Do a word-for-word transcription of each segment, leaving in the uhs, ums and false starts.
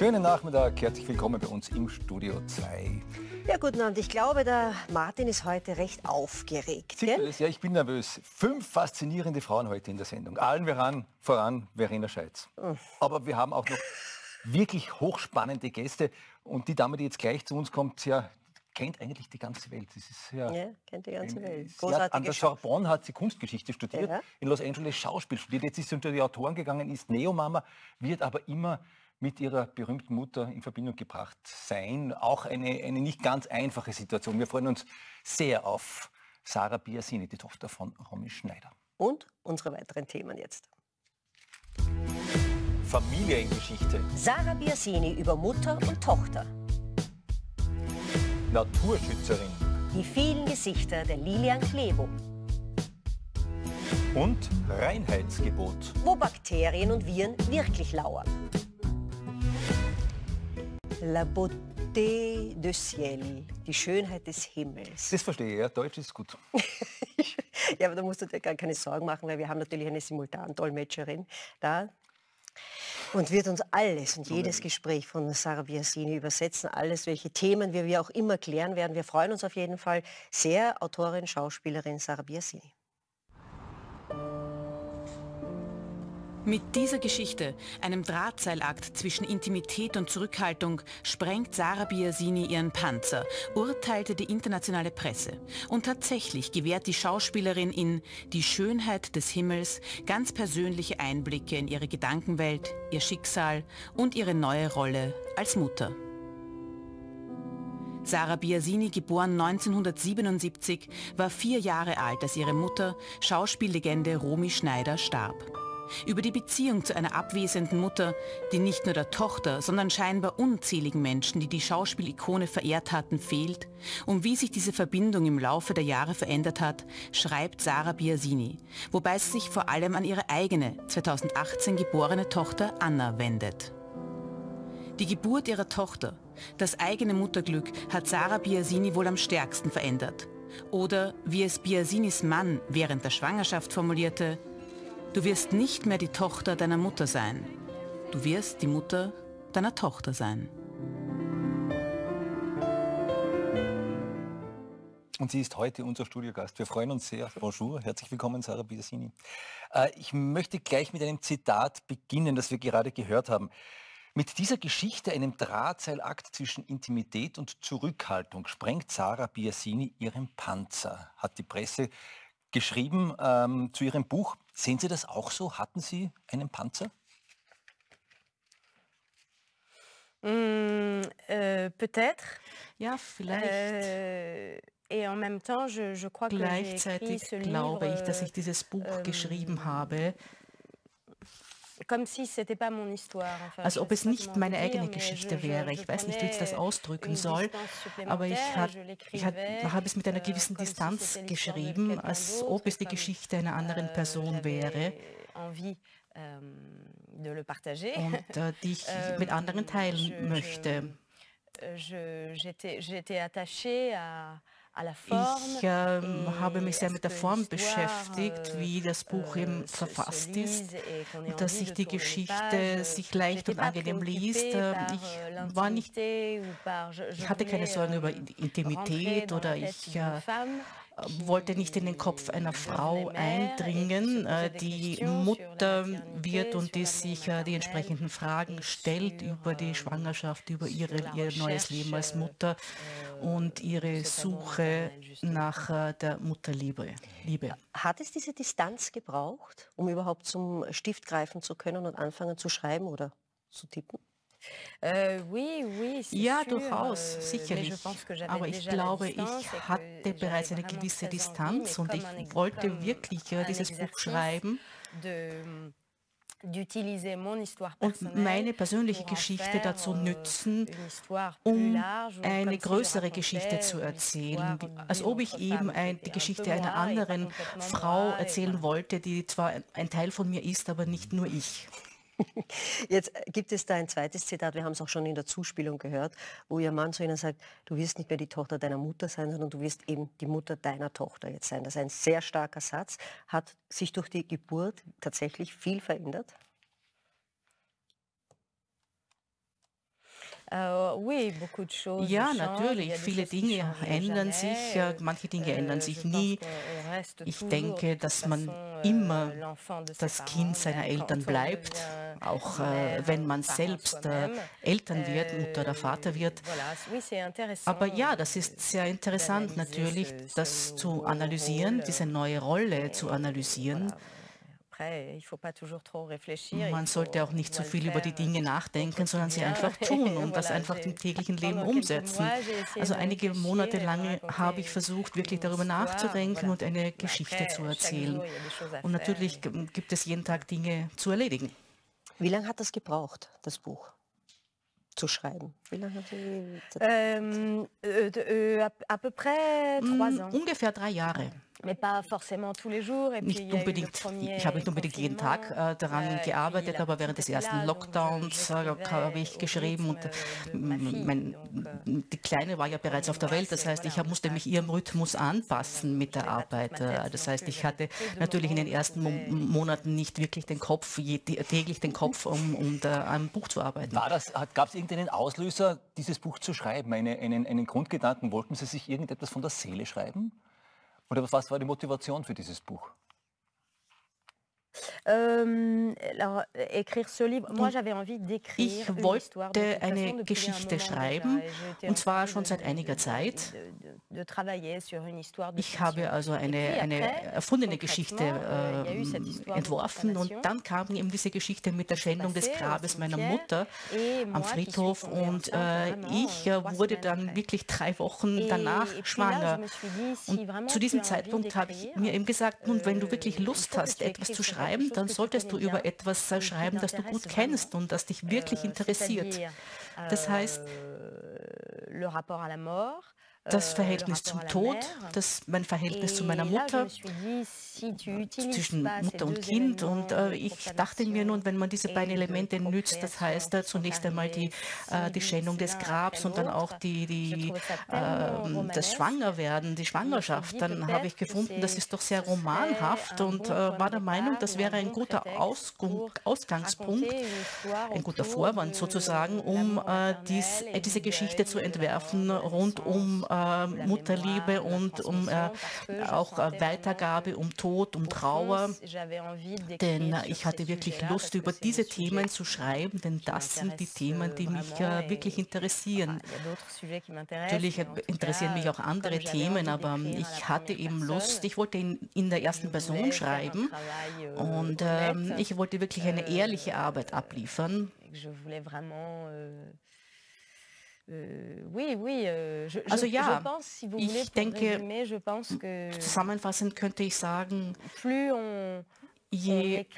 Schönen Nachmittag, herzlich willkommen bei uns im Studio zwei. Ja, guten Abend. Ich glaube, der Martin ist heute recht aufgeregt. Sieht man das? Ja, ich bin nervös. Fünf faszinierende Frauen heute in der Sendung. Allen voran, voran Verena Scheitz. Mhm. Aber wir haben auch noch wirklich hochspannende Gäste. Und die Dame, die jetzt gleich zu uns kommt, ja, kennt eigentlich die ganze Welt. Das ist ja, ja, kennt die ganze Welt. Hat, an der Sorbonne hat sie Kunstgeschichte studiert, ja. in Los Angeles Schauspiel studiert. Jetzt ist sie unter die Autoren gegangen, ist Neomama, wird aber immer mit ihrer berühmten Mutter in Verbindung gebracht sein. Auch eine, eine nicht ganz einfache Situation. Wir freuen uns sehr auf Sarah Biasini, die Tochter von Romy Schneider. Und unsere weiteren Themen jetzt. Familiengeschichte. Sarah Biasini über Mutter und Tochter. Naturschützerin. Die vielen Gesichter der Lilian Klebo. Und Reinheitsgebot. Wo Bakterien und Viren wirklich lauern. La beauté du ciel, die Schönheit des Himmels. Das verstehe ich, ja. Deutsch ist gut. Ja, aber da musst du dir gar keine Sorgen machen, weil wir haben natürlich eine Simultandolmetscherin da und wird uns alles und jedes Gespräch von Sarah Biasini übersetzen, alles, welche Themen wir, wir auch immer klären werden. Wir freuen uns auf jeden Fall sehr, Autorin, Schauspielerin Sarah Biasini. Mit dieser Geschichte, einem Drahtseilakt zwischen Intimität und Zurückhaltung, sprengt Sarah Biasini ihren Panzer, urteilte die internationale Presse. Und tatsächlich gewährt die Schauspielerin in Die Schönheit des Himmels ganz persönliche Einblicke in ihre Gedankenwelt, ihr Schicksal und ihre neue Rolle als Mutter. Sarah Biasini, geboren neunzehnhundertsiebenundsiebzig, war vier Jahre alt, als ihre Mutter, Schauspiellegende Romy Schneider, starb. Über die Beziehung zu einer abwesenden Mutter, die nicht nur der Tochter, sondern scheinbar unzähligen Menschen, die die Schauspielikone verehrt hatten, fehlt, und wie sich diese Verbindung im Laufe der Jahre verändert hat, schreibt Sarah Biasini, wobei sie sich vor allem an ihre eigene, zweitausendachtzehn geborene Tochter Anna wendet. Die Geburt ihrer Tochter, das eigene Mutterglück, hat Sarah Biasini wohl am stärksten verändert. Oder, wie es Biasinis Mann während der Schwangerschaft formulierte: Du wirst nicht mehr die Tochter deiner Mutter sein. Du wirst die Mutter deiner Tochter sein. Und sie ist heute unser Studiogast. Wir freuen uns sehr. Bonjour, herzlich willkommen, Sarah Biasini. Äh, ich möchte gleich mit einem Zitat beginnen, das wir gerade gehört haben. Mit dieser Geschichte, einem Drahtseilakt zwischen Intimität und Zurückhaltung, sprengt Sarah Biasini ihren Panzer, hat die Presse geschrieben ähm, zu ihrem Buch. Sehen Sie das auch so? Hatten Sie einen Panzer? Mmh, euh, peut-être. Ja, vielleicht. Euh, et en même temps, je, je crois que Gleichzeitig ce glaube livre, ich, dass ich dieses Buch euh, geschrieben habe, comme si c'était pas mon histoire. Enfin, als ob es nicht meine eigene Geschichte wäre. Ich weiß nicht, wie ich das ausdrücken soll, aber ich, hat, ich hat, habe es mit einer gewissen Distanz geschrieben, als ob es die Geschichte einer anderen Person wäre und äh, die ich mit anderen teilen möchte. Ich äh, habe mich sehr mit der Form beschäftigt, wie das Buch eben verfasst ist, und dass sich die Geschichte sich leicht und angenehm liest. Ich war nicht, ich hatte keine Sorgen über Intimität oder ich äh, wollte nicht in den Kopf einer Frau eindringen, die Mutter wird und die sich die entsprechenden Fragen stellt über die Schwangerschaft, über ihre, ihr neues Leben als Mutter und ihre Suche nach der Mutterliebe. Liebe. Hat es diese Distanz gebraucht, um überhaupt zum Stift greifen zu können und anfangen zu schreiben oder zu tippen? Ja, durchaus, sicherlich. Aber ich glaube, ich hatte bereits eine gewisse Distanz und ich wollte wirklich dieses Buch schreiben und meine persönliche Geschichte dazu nützen, um eine größere Geschichte zu erzählen. Als ob ich eben ein, die Geschichte einer anderen Frau erzählen wollte, die zwar ein Teil von mir ist, aber nicht nur ich. Jetzt gibt es da ein zweites Zitat, wir haben es auch schon in der Zuspielung gehört, wo Ihr Mann zu Ihnen sagt, du wirst nicht mehr die Tochter deiner Mutter sein, sondern du wirst eben die Mutter deiner Tochter jetzt sein. Das ist ein sehr starker Satz. Hat sich durch die Geburt tatsächlich viel verändert? Ja, natürlich. Viele Dinge ändern sich, äh, manche Dinge ändern sich nie. Ich denke, dass man immer das Kind seiner Eltern bleibt, auch äh, wenn man selbst äh, Eltern wird, Mutter oder Vater wird. Aber ja, das ist sehr interessant natürlich, das zu analysieren, diese neue Rolle zu analysieren. Man sollte auch nicht so viel über die Dinge nachdenken, sondern sie einfach tun und das einfach im täglichen Leben umsetzen. Also einige Monate lang habe ich versucht, wirklich darüber nachzudenken und eine Geschichte zu erzählen. Und natürlich gibt es jeden Tag Dinge zu erledigen. Wie lange hat das gebraucht, das Buch zu schreiben? Wie lange hat Sie Ähm, euh, de- euh, à, à peu près trois Mm, ans. Ungefähr drei Jahre. Mais pas forcément tous les jours. Et puis, Nicht il y a eu le unbedingt, premier ich habe nicht unbedingt jeden Tag confinement, äh, daran euh, et puis gearbeitet, la aber während des petite était ersten là, donc je- Lockdowns äh, j'écrivais habe ich au geschrieben und rythme äh, de ma fille. mein, Donc, euh, die Kleine war ja bereits auf der Welt, das heißt, ich hab- musste mich ihrem Rhythmus anpassen mit der Arbeit. Äh, Das heißt, ich hatte natürlich in den ersten Mo Monaten nicht wirklich den Kopf, je, täglich den Kopf, um, um da am Buch zu arbeiten. War das, gab es irgendeinen Auslöser, dieses Buch zu schreiben? Eine, einen, einen Grundgedanken? Wollten Sie sich irgendetwas von der Seele schreiben? Oder was war die Motivation für dieses Buch? Euh, alors, écrire ce livre, moi j'avais envie d'écrire Ich une histoire de wollte toute eine façon depuis un Geschichte moment schreiben, déjà. Et j'étais und en zwar train schon de- seit de- einiger de- Zeit. de- de- de travailler sur une histoire de Ich fiction. habe also Et eine, puis eine après, erfundene Geschichte concrètement, euh, il y a eu cette ähm, histoire de entworfen und profanation dann kam eben diese Geschichte mit der Schändung des passé au Grabes meiner cimetière. Mutter Et moi am qui Friedhof suis tombée und enceinte äh, vraiment, ich euh, äh, trois wurde semaines dann après. wirklich drei Wochen Et- danach et puis là, schwanger. je me suis dit, si Und vraiment zu tu diesem as envie Zeitpunkt habe ich d'écrire, mir eben gesagt, nun, wenn du wirklich euh, il Lust faut que hast, tu etwas écrives zu sur quelque schreiben, chose dann que tu solltest du connais über bien etwas et äh, qui schreiben, das du t'intéresse gut kennst vraiment. und das dich wirklich Euh, interessiert. c'est-à-dire, Das heißt, euh, le rapport à la mort, das euh, Verhältnis le rapport à zum la Tod, mère. das, mein Verhältnis zu Et meiner là, je Mutter, me suis dit, si tu utilises zwischen pas ces Mutter und deux Kind. Und événements äh, de ich dachte mir nun, wenn man diese et beiden de Elemente nützt, das procréation heißt äh, qui sont zunächst einmal die, arrivés äh, die si Schändung vite des l'un après Grabs und dann auch l'autre, die, je die, trouvais ça tellement ähm, das romanesque. Schwangerwerden, die Schwangerschaft, dann habe ich gefunden, das ist doch sehr romanhaft und äh, war der Meinung, das wäre ein guter Ausgung, Ausgangspunkt, ein guter Vorwand sozusagen, um äh, dies, äh, diese Geschichte zu entwerfen rund um äh, Mutterliebe und um äh, auch äh, Weitergabe, um Tod, um Trauer. Denn äh, ich hatte wirklich Lust, über diese Themen zu schreiben, denn das sind die Themen, die mich äh, wirklich interessieren. Natürlich äh, interessieren mich auch andere Themen, aber ähm, ich hatte eben Lust, ich wollte in, in der ersten Person schreiben und ähm, ich wollte wirklich eine ehrliche Arbeit abliefern. Also ja, ich denke, zusammenfassend könnte ich sagen, je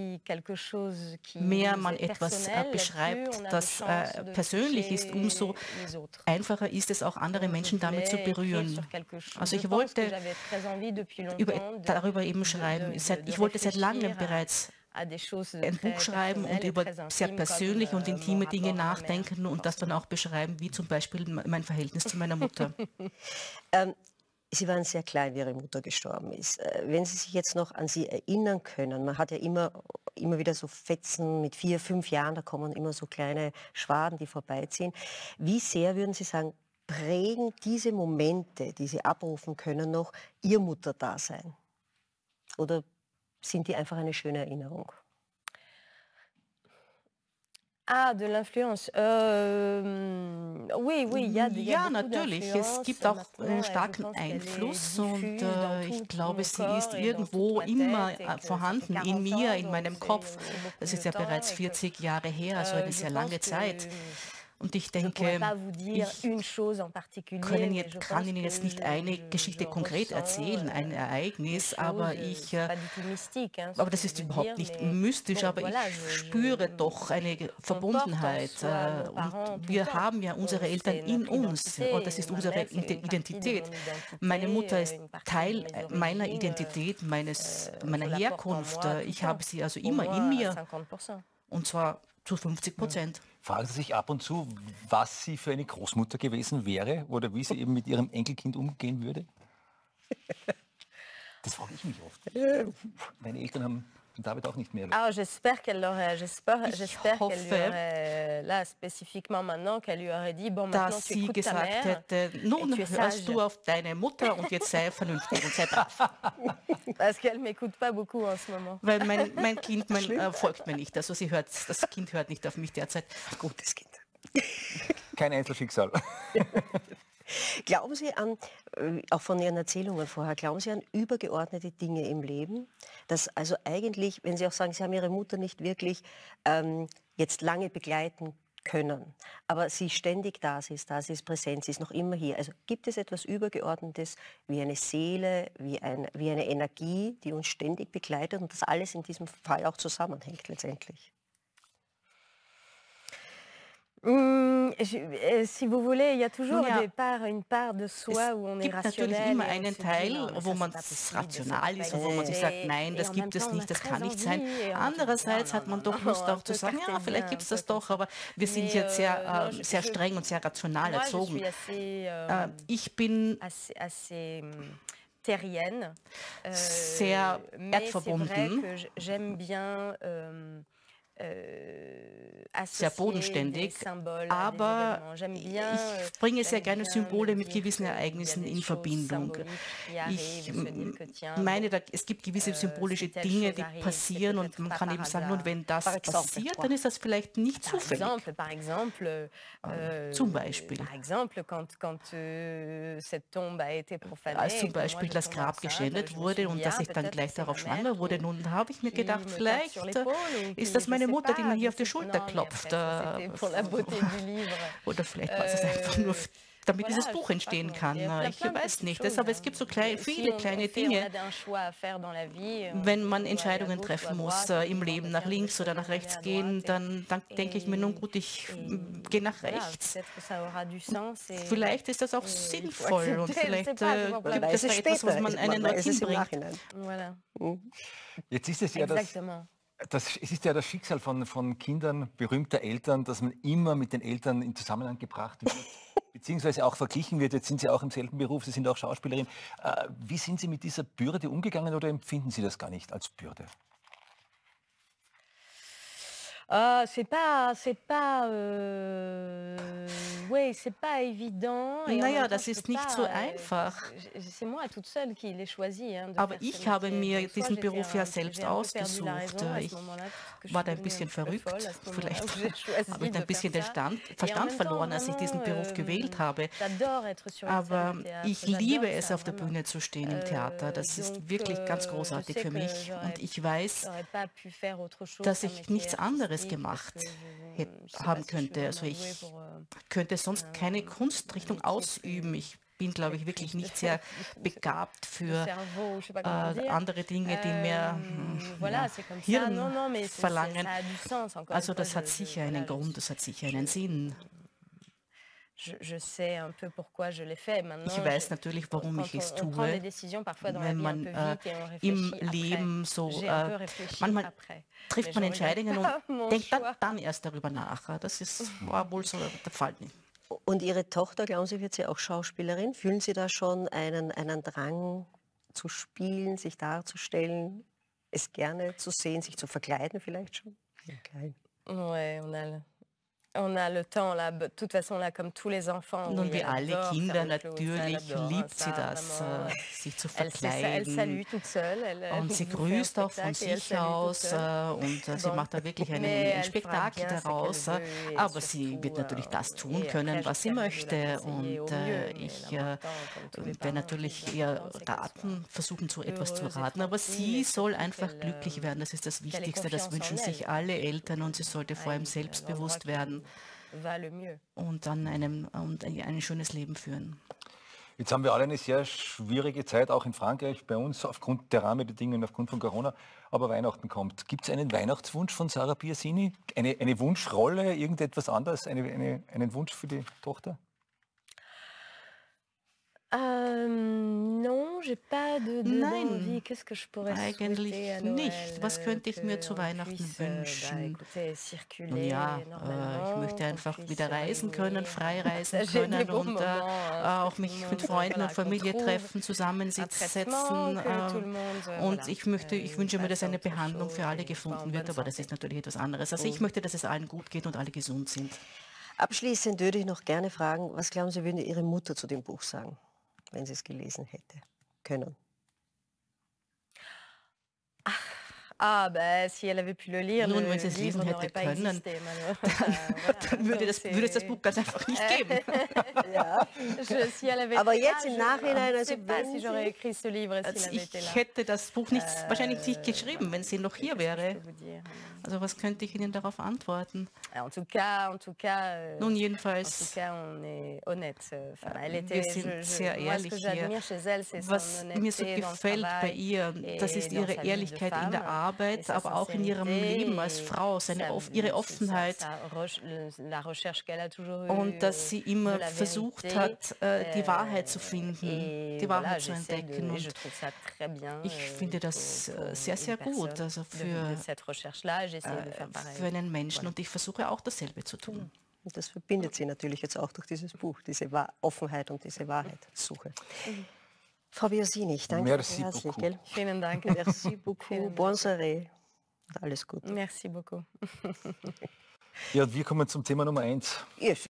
mehr man etwas äh, beschreibt, das äh, persönlich ist, umso einfacher ist es auch, andere Menschen damit zu berühren. Also ich wollte über, darüber eben schreiben. Ich wollte seit langem bereits ein Buch schreiben und über sehr persönliche und intime Dinge nachdenken und das dann auch beschreiben, wie zum Beispiel mein Verhältnis zu meiner Mutter. ähm, Sie waren sehr klein, wie Ihre Mutter gestorben ist. Wenn Sie sich jetzt noch an sie erinnern können, man hat ja immer, immer wieder so Fetzen mit vier, fünf Jahren, da kommen immer so kleine Schwaden, die vorbeiziehen. Wie sehr, würden Sie sagen, prägen diese Momente, die Sie abrufen können, noch Ihr Mutterdasein? Oder sind die einfach eine schöne Erinnerung? Ah, de l'influence. Euh, oui, oui, il y a, il y a ja, natürlich. Es gibt auch einen starken Einfluss und äh, ich glaube, sie ist irgendwo immer vorhanden in mir, in meinem Kopf. Das ist ja bereits vierzig Jahre her, also eine sehr lange Zeit. Und ich denke, ich können jetzt, kann Ihnen jetzt nicht eine Geschichte konkret erzählen, ein Ereignis, aber ich, äh, aber das ist überhaupt nicht mystisch, aber ich spüre doch eine Verbundenheit. Äh, und wir haben ja unsere Eltern in uns und das ist unsere Identität. Meine Mutter ist Teil meiner Identität, meines, meiner Herkunft. Ich habe sie also immer in mir und zwar zu fünfzig Prozent. Fragen Sie sich ab und zu, was sie für eine Großmutter gewesen wäre oder wie sie eben mit ihrem Enkelkind umgehen würde? Das frage ich mich oft. Meine Eltern haben David auch nicht mehr. Ah, j'espère qu'elle l'aurait, j'espère, Ich j'espère qu'elle lui hoffe, aurait, là spécifiquement maintenant, qu'elle lui aurait dit, bon, maintenant dass tu sie écoutes ta gesagt mère. hätte, nun tu es hörst sage. du auf deine Mutter und jetzt sei vernünftig und sei brav. Parce qu'elle m'écoute pas beaucoup en ce moment. Weil mein, mein Kind mein, äh, folgt mir nicht. Also sie hört, das Kind hört nicht auf mich derzeit. Gutes Kind. Kein Einzelschicksal. Glauben Sie an, äh, auch von Ihren Erzählungen vorher, glauben Sie an übergeordnete Dinge im Leben? Dass also eigentlich, wenn Sie auch sagen, Sie haben Ihre Mutter nicht wirklich ähm, jetzt lange begleiten können, aber sie ständig da, sie ist da, sie ist präsent, sie ist noch immer hier. Also gibt es etwas Übergeordnetes wie eine Seele, wie, ein, wie eine Energie, die uns ständig begleitet und das alles in diesem Fall auch zusammenhängt letztendlich? Hum, je, euh, si vous voulez, il y a toujours Ja, des parts, une part de soi où on Es est gibt natürlich rationnel immer et on einen se dit, Teil, non, mais wo ça, man c'est pas possible, rational ça ist peut und pas wo man sich sagt, exister. nein, Et das en gibt même es temps, on nicht, a das très kann nicht sein. envie et on dit, Andererseits non, hat man non, doch non, Lust un auch zu peu sagen, ja, cartésien, vielleicht gibt es un das peu doch, comme aber wir sind Mais, jetzt sehr, euh, non, äh, je- sehr je- streng und sehr rational Moi, je erzogen. suis assez, euh, Äh, Ich bin assez, assez hum, terrienne. Euh, sehr mais c'est vrai erdverbunden. que j- j'aime bien euh, euh, sehr associer des bodenständig, symboles à des aber événements. J'aime bien, euh, ich bringe sehr j'aime gerne bien Symbole me mit dire gewissen qu'il y a Ereignissen des in choses Verbindung. symboliques qui Ich arrivent et se dire que tiens, meine, bon, da, es gibt gewisse äh, symbolische si telle Dinge, chose die arrive, passieren c'est und peut-être man pas kann par eben sagen, hasard. und wenn das Par exemple, passiert, quoi. dann ist das vielleicht nicht Par zufällig. exemple, par exemple, euh, Zum Beispiel. par exemple, quand, quand euh, cette tombe a été profanée, Als zum et que moi, Beispiel je das tombe Grab enceinte, geschändet je me wurde suis und dit, dass ah, ich dann peut-être gleich que c'est darauf ma mère schwanger wurde, qui- nun habe ich mir qui gedacht, me tape vielleicht sur l'épaule ou qui- ist das je meine sais Mutter, die pas, mir je hier auf die sais- Schulter non, mais klopft. après, ça, c'était pour la beauté du livre. Oder vielleicht war es es Äh, einfach nur, damit voilà, dieses je Buch sais entstehen pas kann. comment dire. Ich Plein de weiß petites nicht. choses, Aber es hein. gibt so klein, Si viele on- kleine on fait- Dinge. on a un choix à faire dans la vie, on Wenn doit man aller à Entscheidungen gauche ou à treffen muss droite, äh, im on Leben, doit nach faire links des oder choses nach aller rechts à gehen, droite dann, dann et- denke ich mir, nun gut, ich et mm, gehe nach voilà, rechts. peut-être que ça aura du sens et- Vielleicht ist das auch et il faut sinnvoll und accepter, je sais vielleicht pas, äh, c'est pas gibt Man es weiß da es etwas, was später, man es- einen man weiß es dorthin im bringt. Nachhinein. Voilà, Jetzt ist es ja das, exactement. das, es ist ja das Schicksal von, von Kindern berühmter Eltern, dass man immer mit den Eltern in Zusammenhang gebracht wird, beziehungsweise auch verglichen wird. Jetzt sind Sie auch im selben Beruf, Sie sind auch Schauspielerin. Äh, wie sind Sie mit dieser Bürde umgegangen oder empfinden Sie das gar nicht als Bürde? Ah, c'est pas, c'est pas, euh, ouais, c'est pas évident. et en Naja, même temps, das je ist peux nicht pas, so euh, einfach. j- C'est moi toute seule qui l'ai choisi. Hein, de Aber faire ce ich habe métier. mir Donc, soit diesen j'étais Beruf ja un- selbst j'ai un peu perdu la ausgesucht. raison à ce Ich moment-là, parce que je war suis da ein devenue bisschen peu folle verrückt. à ce moment-là, Vielleicht où j'ai choisi habe ich de ein bisschen faire den ça. Stand, Et en Verstand même temps, verloren, als ich diesen vraiment, Beruf euh, gewählt habe. j'adore être sur une scène Aber de théâtre. ich J'adore liebe es, ça, auf der vraiment. Bühne zu stehen im Theater. Das Euh, ist donc, wirklich ganz euh, großartig je sais für que mich. j'aurais- Und ich weiß, j'aurais pas pu faire autre chose dass qu'un ich métier nichts anderes artistique, gemacht parce que je- hätte, je sais pas haben si je suis könnte. Also vraiment douée ich pour, euh, könnte sonst keine Kunstrichtung Métier ausüben. Ich bin, glaube ich, wirklich nicht plus- sehr begabt le für cerveau, je sais pas comment äh, dire. andere Dinge, die mehr Euh, hm, voilà, ja, c'est comme ça. Hirn Non, non, mais c'est- verlangen. ça a du sens. Encore Also une fois, das hat je- je- sicher einen voilà, je- Grund, das hat sicher einen Sinn. Je, je sais un peu pourquoi je l'ai fait. Maintenant, Ich weiß je- natürlich, warum quand ich es on, on prend des tue. décisions parfois dans la Wenn vie man un peu äh, vite et on im réfléchit Leben après. so, J'ai un peu äh, réfléchi manchmal après. trifft Mais man je regrette Entscheidungen pas und mon denkt dann, choix. dann erst darüber nach. Das ist, war wohl so der Fall. Und Ihre Tochter, glauben Sie, wird sie auch Schauspielerin? Fühlen Sie da schon einen, einen Drang zu spielen, sich darzustellen, es gerne zu sehen, sich zu verkleiden vielleicht schon? Ja, klein. Ouais, on a le, on a le temps là. De toute façon là, comme tous les enfants. Nun, oui, wie elle alle adore Kinder, faire le clown, ça, elle natürlich adore, hein, liebt sie ça, das, vraiment. äh, sich zu Elle, sait ça, elle verkleiden. salue toute seule. Elle, elle Und sie vous fait un grüßt auch von spectacle et elle sich salue toute aus seule. äh, und äh, sie Bon. macht da wirklich einen, Mais ein elle fera Spektakel bien ce daraus. qu'elle äh, veut et Aber sie surtout, wird natürlich euh, das tun et können, après, was sie j'essaierai de la möchte. conseiller au Und mieux, äh, mais ich äh, l'important, comme tous les werde parents, natürlich le plus ihr important, c'est qu'elle raten, versuchen, so etwas zu heureuse et raten. Aber tranquille sie et soll surtout einfach qu'elle, glücklich euh, werden. Das ist das qu'elle ait Wichtigste. Das confiance wünschen en sich elle. alle Eltern und sie sollte vor allem aille à selbstbewusst l'endroit werden qui va le mieux. und dann einem, und ein, ein schönes Leben führen. Jetzt haben wir alle eine sehr schwierige Zeit, auch in Frankreich, bei uns aufgrund der Rahmenbedingungen, aufgrund von Corona. Aber Weihnachten kommt. Gibt es einen Weihnachtswunsch von Sarah Biasini? Eine, eine Wunschrolle, irgendetwas anderes? Eine, eine, einen Wunsch für die Tochter? Euh, non, j'ai pas de, de Nein, d'envie. Qu'est-ce que je pourrais eigentlich souhaiter à nicht. Noël, Was euh, könnte ich mir zu qu'on Weihnachten puisse, euh, bah, wünschen? écoutez, Nun circuler ja, äh, ich normalement, möchte qu'on einfach puisse wieder reisen können, rigoler, frei reisen partager des können bons und äh, moments, hein, auch que tout le mich mit monde, Freunden voilà, und Familie qu'on trouve treffen, un traitement, zusammensitzen. que tout le ähm, monde, euh, Und voilà, ich möchte, ich euh, wünsche mir, passe dass à eine autre Behandlung für chose alle et soit en gefunden wird, bonne aber das santé. ist natürlich etwas anderes. Also ich möchte, dass es allen gut geht und alle gesund sind. Abschließend würde ich noch gerne fragen, was glauben Sie, würde Ihre Mutter zu dem Buch sagen, wenn sie es gelesen hätte können? Ah, bah, si elle avait pu le lire, Nun, le wenn sie es livre lesen n'aurait hätte pas können, existé, malheureusement. dann würde, das, würde es das Buch ganz einfach nicht geben. Ja. Je, si elle avait Aber été jetzt là, im je Nachhinein, ne also sais pas wenn si j'aurais Sie... écrit ce livre s'il Also avait été ich là. hätte das Buch nicht, Äh, wahrscheinlich nicht geschrieben, wenn sie noch hier Qu'est-ce que je wäre. peux vous dire? Also was könnte ich Ihnen darauf antworten? En tout cas, en tout cas, euh, Nun en tout jedenfalls, cas, on est honnête. euh, Enfin, elle wir était, sind je, je, sehr moi, ce que ehrlich hier. j'admire chez elle, c'est son Was mir so honnêteté dans le gefällt bei travail ihr, das et ist dans ihre sa vie de Ehrlichkeit in der femme et Arbeit, sa aber auch in ihrem sincérité Leben als et Frau, seine, sa- off- ihre sa- Offenheit. sa reche- le- la recherche qu'elle a toujours eue Und dass sie de immer la versucht vérité, hat, äh, die euh, Wahrheit zu finden, et die voilà, Wahrheit zu j'essaie de, entdecken. et je Und trouve ça très bien ich euh, finde das pour- äh, pour sehr, sehr une gut, personne also de, für, de cette recherche-là, j'essaie de faire äh, pareil. für einen Menschen. Voilà. Und ich versuche auch dasselbe zu tun. Und das verbindet Sie natürlich jetzt auch durch dieses Buch, diese Wa- Offenheit und diese Wahrheitssuche. Frau Biasini, ich danke Merci Ihnen herzlich. beaucoup. Gell? Vielen Dank. Merci beaucoup, bonne soirée und alles Gute. Merci beaucoup. Ja, wir kommen zum Thema Nummer eins. Yes.